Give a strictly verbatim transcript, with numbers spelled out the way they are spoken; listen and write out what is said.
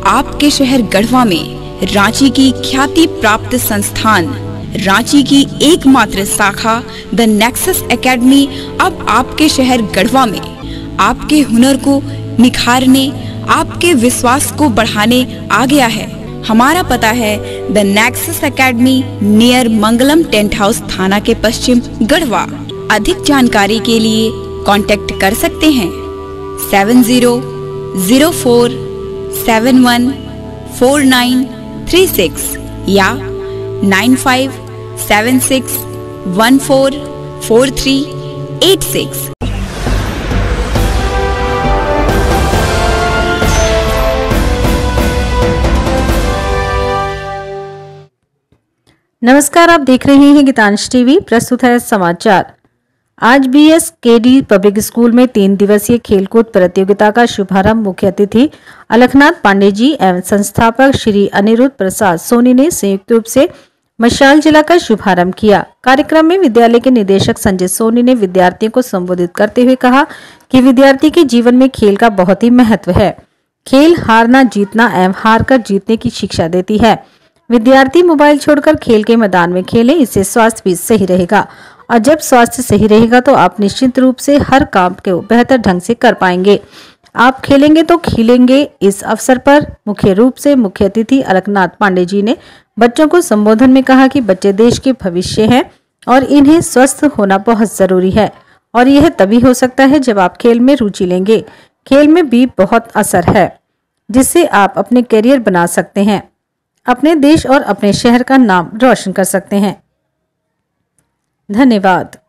आपके शहर गढ़वा में रांची की ख्याति प्राप्त संस्थान रांची की एकमात्र शाखा द नेक्सस एकेडमी अब आपके शहर गढ़वा में आपके हुनर को निखारने, आपके विश्वास को बढ़ाने आ गया है। हमारा पता है the nexus academy near Mangalam tent house थाना के पश्चिम गढ़वा। अधिक जानकारी के लिए कांटेक्ट कर सकते हैं seven zero zero four seven one four nine three six या nine five seven six one four four three eight six. नमस्कार, आप देख रहे हैं गीतांश टीवी। प्रस्तुत है समाचार। आज B S K D public school में तीन दिवसीय खेलकूद प्रतियोगिता का शुभारंभ मुख्य अतिथि अलखनाथ पांडे जी एवं संस्थापक श्री अनिरुद्ध प्रसाद सोनी ने संयुक्त रूप से मशाल जलाकर शुभारंभ किया। कार्यक्रम में विद्यालय के निदेशक संजय सोनी ने विद्यार्थियों को संबोधित करते हुए कहा कि विद्यार्थी के जीवन में खेल का बहुत ही महत्व है। खेल हारना जीतना एवं हार कर जीतने की शिक्षा देती है। विद्यार्थी मोबाइल छोड़कर खेल के मैदान में खेलें, इससे स्वास्थ्य भी सही रहेगा और जब स्वास्थ्य सही रहेगा तो आप निश्चित रूप से हर काम को बेहतर ढंग से कर पाएंगे। आप खेलेंगे तो खिलेंगे। इस अवसर पर मुख्य रूप से मुख्य अतिथि अलखनाथ पांडे जी ने बच्चों को संबोधन में कहा कि बच्चे देश के भविष्य हैं और इन्हें स्वस्थ होना बहुत जरूरी है और यह तभी हो सकता है जब आप खेल में रुचि लेंगे। खेल में भी बहुत असर है जिससे आप अपने करियर बना सकते हैं, अपने देश और अपने शहर का नाम रोशन कर सकते हैं। धन्यवाद।